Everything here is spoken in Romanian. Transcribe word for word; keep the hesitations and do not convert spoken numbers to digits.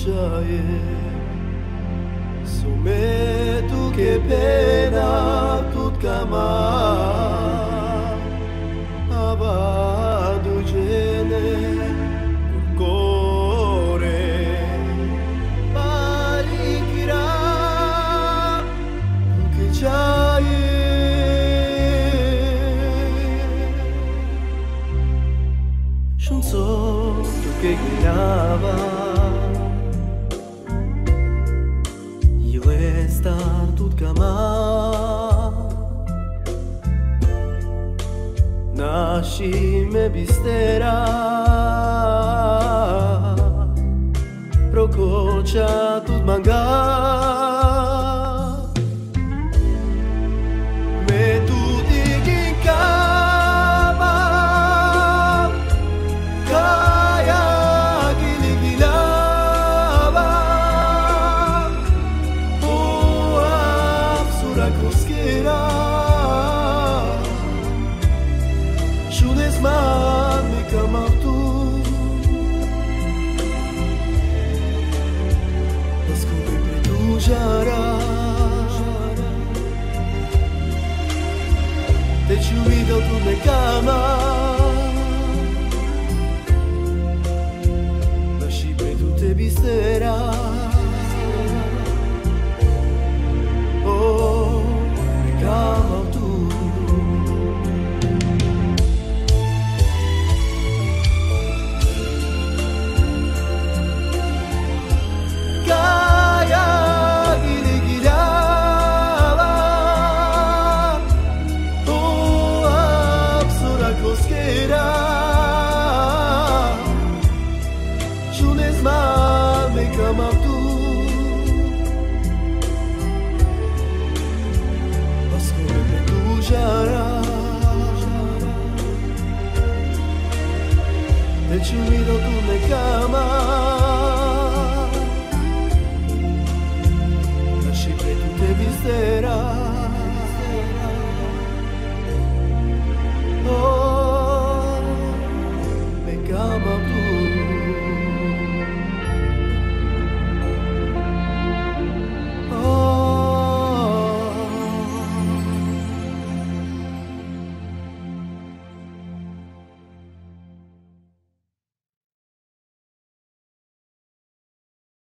chaye Sometu que pena tut kama Abadu jene Core Palikira Que chaye Shunso que grava Estar tut kama Nashi me bistera Prokocha tut manga Me tuti ginkama Kaya giligilava Koskera Shudesman me kamavtu Paskove pretužara Te ću videl tu nekama Naši pretu tebi stera Koskera Shunezma me kamavtu